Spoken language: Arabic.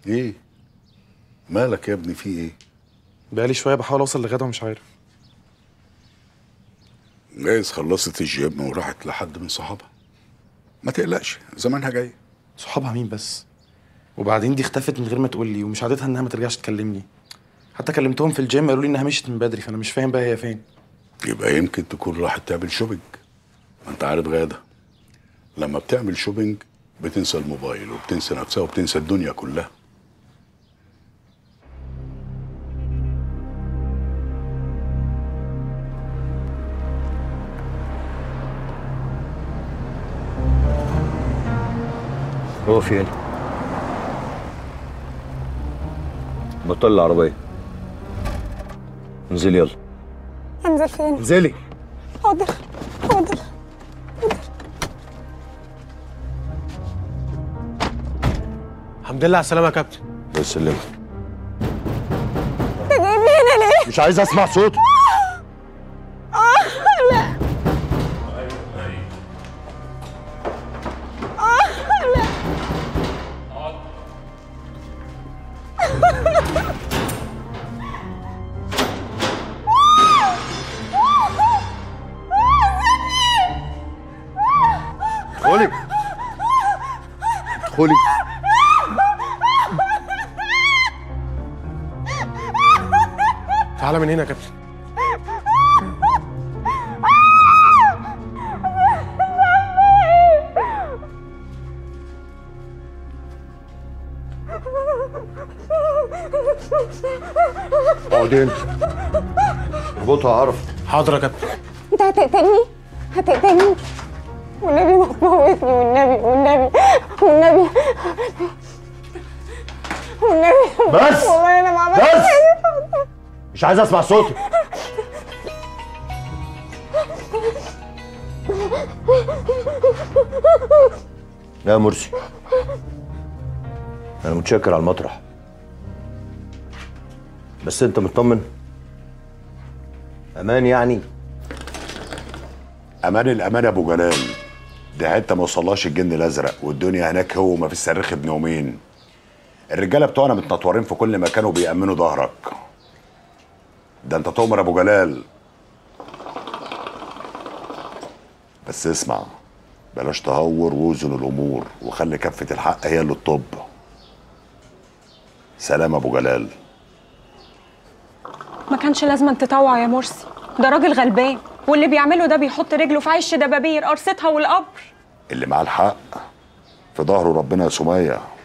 ايه مالك يا ابني؟ في ايه؟ بقالي شويه بحاول اوصل لغدا ومش عارف. جايز خلصت الجيم وراحت لحد من صحابها. ما تقلقش، زمانها جاي. صحابها مين بس؟ وبعدين دي اختفت من غير ما تقول لي، ومش عادتها انها ما ترجعش تكلمني. حتى كلمتهم في الجيم قالوا لي انها مشيت من بدري، فانا مش فاهم بقى هي فين. يبقى يمكن تكون راحت تعمل شوبينج. ما انت عارف غاده لما بتعمل شوبينج بتنسى الموبايل وبتنسى نفسها وبتنسى الدنيا كلها. هو فين؟ بطل العربية. انزلي يلا. انزل فين؟ انزلي. حاضر حاضر. الحمد لله على السلامة يا كابتن. الله يسلمك. انت جايبني هنا ليه؟ مش عايز اسمع صوتك. لا. لا. ادخلي ادخلي. تعالى من هنا يا كابتن. اقعدي انت. اربطها عرف. حاضر يا كابتن. انت هتقتلني؟ هتقتلني؟ والنبي ما تموتني، والنبي والنبي والنبي والنبي. بس والله انا ما عملت بس حاجة. مش عايز اسمع صوتك. لا يا مرسي، انا متشكر على المطرح، بس انت مطمن؟ امان يعني؟ امان الامان يا ابو جلال، دي حته ما وصلهاش الجن الازرق، والدنيا هناك هو ما في الصاروخ ابن يومين. الرجاله بتوعنا متنطورين في كل مكان وبيأمنوا ظهرك. ده انت تؤمر ابو جلال. بس اسمع، بلاش تهور ووزن الامور وخلي كفه الحق هي اللي تطب. سلام ابو جلال. ما كانش لازم تطوع يا مرسي، ده راجل غلبان، واللي بيعمله ده بيحط رجله في عش دبابير قرصتها والقبر. اللي معاه الحق في ظهره ربنا يا سميه.